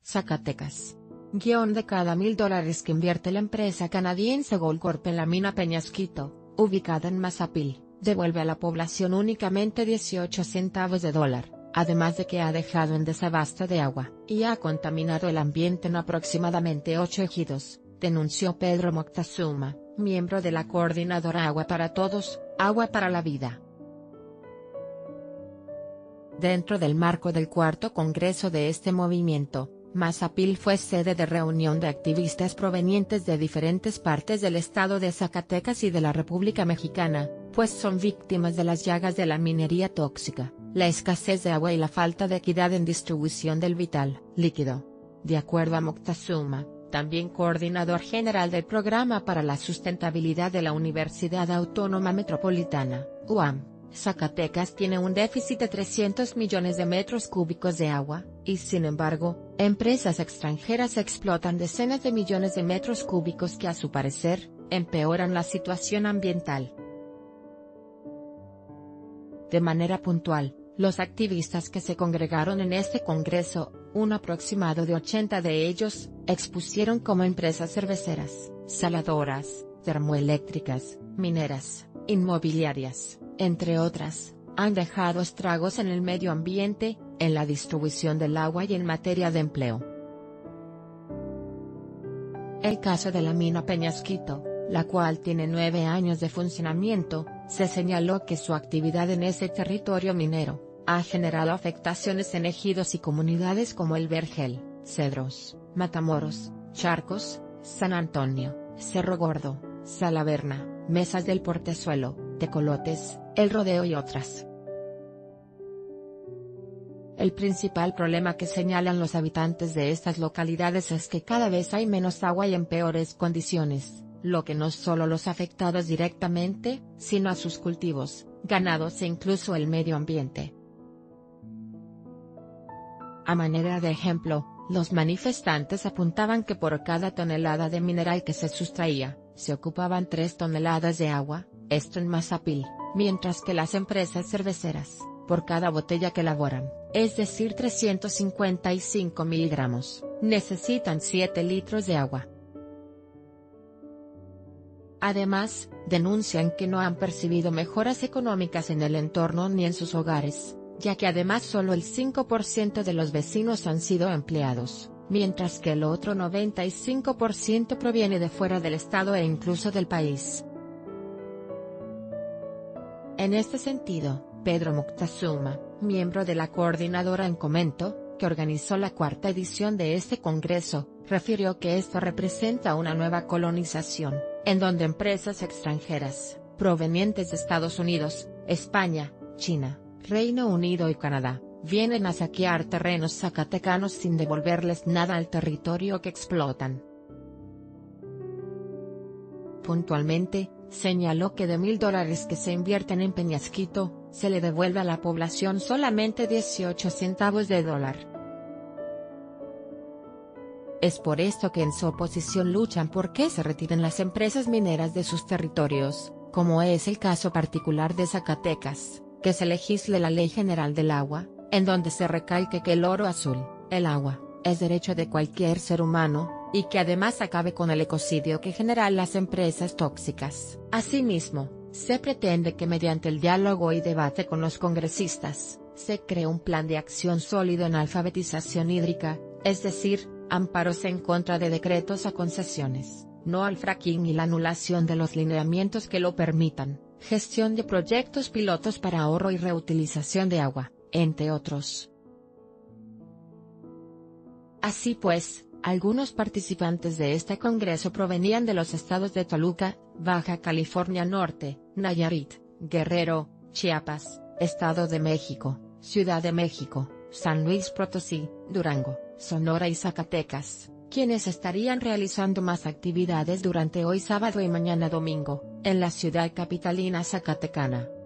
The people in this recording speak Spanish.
Zacatecas. De cada $1000 que invierte la empresa canadiense Goldcorp en la mina Peñasquito, ubicada en Mazapil, devuelve a la población únicamente 18 centavos de dólar, además de que ha dejado en desabasto de agua y ha contaminado el ambiente en aproximadamente 8 ejidos, denunció Pedro Moctezuma, miembro de la coordinadora Agua para Todos, Agua para la Vida. Dentro del marco del cuarto congreso de este movimiento, Mazapil fue sede de reunión de activistas provenientes de diferentes partes del estado de Zacatecas y de la República Mexicana, pues son víctimas de las llagas de la minería tóxica, la escasez de agua y la falta de equidad en distribución del vital líquido. De acuerdo a Moctezuma, también coordinador general del Programa para la Sustentabilidad de la Universidad Autónoma Metropolitana, UAM, Zacatecas tiene un déficit de 300 millones de metros cúbicos de agua, y sin embargo, empresas extranjeras explotan decenas de millones de metros cúbicos que a su parecer, empeoran la situación ambiental. De manera puntual, los activistas que se congregaron en este congreso, un aproximado de 80 de ellos, expusieron cómo empresas cerveceras, saladoras, termoeléctricas, mineras, inmobiliarias, entre otras, han dejado estragos en el medio ambiente, en la distribución del agua y en materia de empleo. El caso de la mina Peñasquito, la cual tiene 9 años de funcionamiento, se señaló que su actividad en ese territorio minero ha generado afectaciones en ejidos y comunidades como El Vergel, Cedros, Matamoros, Charcos, San Antonio, Cerro Gordo, Salaverna, Mesas del Portezuelo, Tecolotes, El Rodeo y otras. El principal problema que señalan los habitantes de estas localidades es que cada vez hay menos agua y en peores condiciones, lo que no solo los afectados directamente, sino a sus cultivos, ganados e incluso el medio ambiente. A manera de ejemplo, los manifestantes apuntaban que por cada tonelada de mineral que se sustraía, se ocupaban 3 toneladas de agua, esto en Mazapil, mientras que las empresas cerveceras, por cada botella que elaboran, es decir 355 miligramos, necesitan 7 litros de agua. Además, denuncian que no han percibido mejoras económicas en el entorno ni en sus hogares, ya que además solo el 5% de los vecinos han sido empleados, mientras que el otro 95% proviene de fuera del estado e incluso del país. En este sentido, Pedro Moctezuma, miembro de la coordinadora en Comento, que organizó la 4ª edición de este congreso, refirió que esto representa una nueva colonización, en donde empresas extranjeras, provenientes de Estados Unidos, España, China, Reino Unido y Canadá, vienen a saquear terrenos zacatecanos sin devolverles nada al territorio que explotan. Puntualmente, señaló que de $1000 que se invierten en Peñasquito, se le devuelve a la población solamente 18 centavos de dólar. Es por esto que en su oposición luchan por que se retiren las empresas mineras de sus territorios, como es el caso particular de Zacatecas, que se legisle la Ley General del Agua, en donde se recalque que el oro azul, el agua, es derecho de cualquier ser humano, y que además acabe con el ecocidio que generan las empresas tóxicas. Asimismo, se pretende que mediante el diálogo y debate con los congresistas, se cree un plan de acción sólido en alfabetización hídrica, es decir, amparos en contra de decretos a concesiones, no al fracking y la anulación de los lineamientos que lo permitan, gestión de proyectos pilotos para ahorro y reutilización de agua, entre otros. Así pues, algunos participantes de este congreso provenían de los estados de Toluca, Baja California Norte, Nayarit, Guerrero, Chiapas, Estado de México, Ciudad de México, San Luis Potosí, Durango, Sonora y Zacatecas, quienes estarían realizando más actividades durante hoy sábado y mañana domingo, en la ciudad capitalina zacatecana.